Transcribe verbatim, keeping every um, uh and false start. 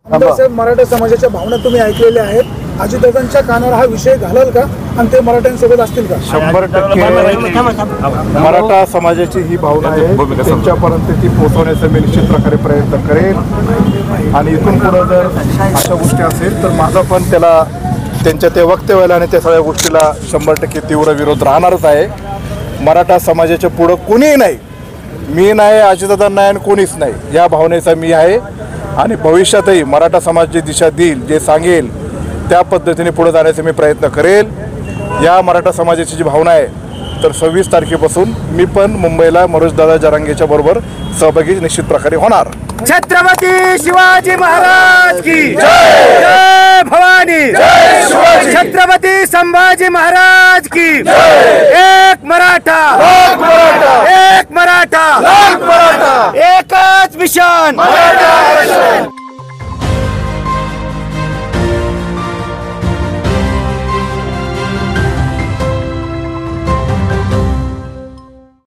साहेब, मराठा समाजाच्या भावना तुम्ही ऐकलेल्या आहेत. अजितदादांच्या कानावर हा विषय घालाल का आणि ते मराठ्यांसोबत असतील का? शंभर टक्के मराठा समाजाची ही भावना आहे, त्यांच्यापर्यंत ती पोहोचवण्याचा मी निश्चित प्रकारे प्रयत्न करेन. आणि इथून पुढे जर अशा गोष्टी असेल तर माझा पण त्याला त्यांच्या त्या वक्तव्याला आणि त्या सगळ्या गोष्टीला शंभर टक्के तीव्र विरोध राहणारच आहे. मराठा समाजाच्या पुढं कोणीही नाही, मी नाही, अजितदादा नाही आणि कोणीच नाही, या भावनेचा मी आहे. आणि भविष्यातही मराठा समाज जे दिशा देईल, जे सांगेल त्या पद्धतीने पुढे जाण्याचा मी प्रयत्न करेल. या मराठा समाजाची जी भावना आहे तर सव्वीस तारखेपासून मी पण मुंबईला मनोजदादा जरांगेच्या बरोबर सहभागी निश्चित प्रकारे होणार. छत्रपती शिवाजी महाराज की जय, जय भवानी, जय शिवाजी. छत्रपती संभाजी महाराज की जय. एक मराठा, एक मराठा, एकच मिशन.